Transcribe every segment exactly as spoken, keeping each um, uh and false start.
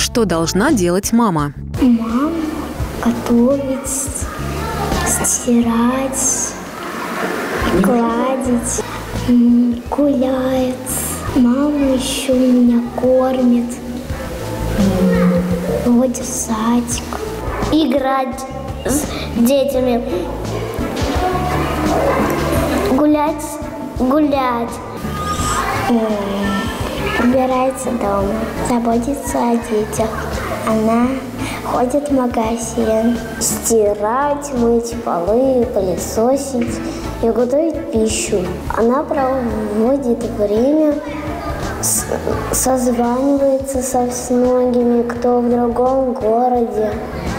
Что должна делать мама? Мама готовить, стирать, гладить, гуляет. Мама еще меня кормит, водит в садик. Играть с детьми, гулять, гулять. Убирается дома, заботится о детях. Она ходит в магазин, стирать, мыть полы, пылесосить и готовить пищу. Она проводит время, созванивается со многими, кто в другом городе.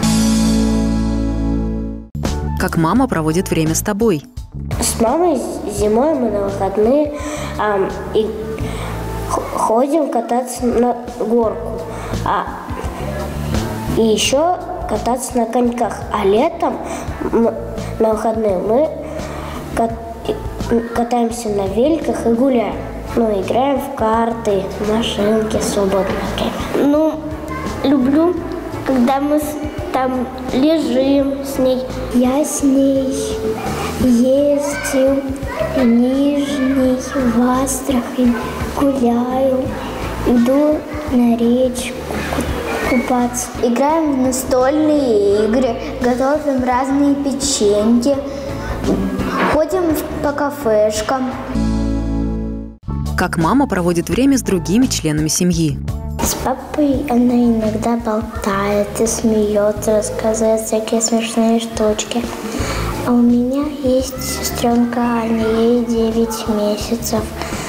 Как мама проводит время с тобой? С мамой зимой мы на выходные а, и ходим кататься на горку. А, и еще кататься на коньках. А летом мы, на выходные мы кат, катаемся на великах и гуляем. Ну, играем в карты, в машинки в свободное время. Ну, люблю, когда мы там лежим с ней. Я с ней ездил в Нижний, в Астрахань, гуляю, иду на речку купаться. Играем в настольные игры, готовим разные печеньки, ходим по кафешкам. Как мама проводит время с другими членами семьи? С папой она иногда болтает и смеется, рассказывает всякие смешные штучки. А у меня есть сестренка Аня, ей девять месяцев.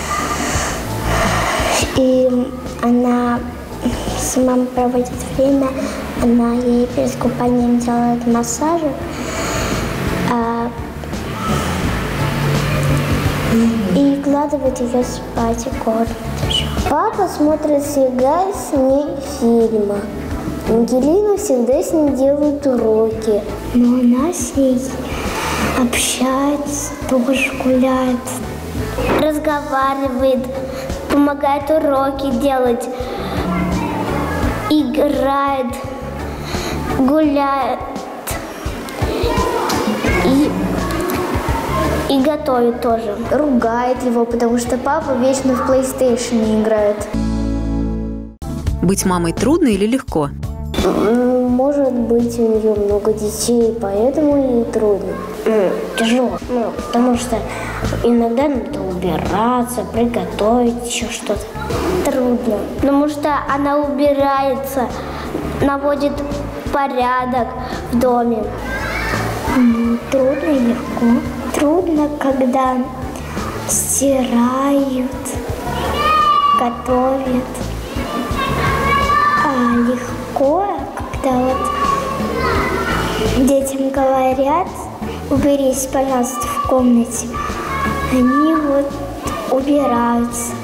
И она с мамой проводит время, она ей перед купанием делает массажи. А, и укладывает ее спать и кормит еще. Папа смотрит всегда с ней фильмы. Ангелина всегда с ней делает уроки. Но она с ней общается, тоже гуляет. Разговаривает, помогает уроки делать, играет, гуляет и, и готовит тоже. Ругает его, потому что папа вечно в PlayStation играет. Быть мамой трудно или легко? Может быть, у нее много детей, поэтому ей трудно. Ну, тяжело, ну, потому что иногда надо убираться, приготовить еще что-то. Трудно, потому что она убирается, наводит порядок в доме. Трудно и легко. Трудно, когда стирают, готовят. А легко, когда вот детям говорят: уберись, пожалуйста, в комнате. Они вот убираются.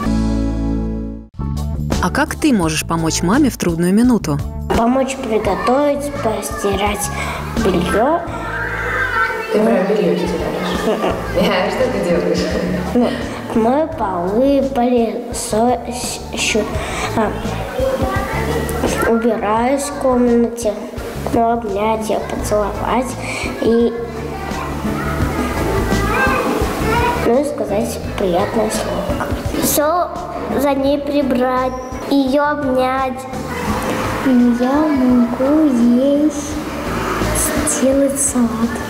А как ты можешь помочь маме в трудную минуту? Помочь приготовить, постирать белье. Ты про белье стираешь? А что ты делаешь? Ну, мою полы, пылесощу, а, убираюсь в комнате, ну, обнять ее, поцеловать и, ну, и сказать приятное слово. Все за ней прибрать, ее обнять. Я могу ей сделать салат.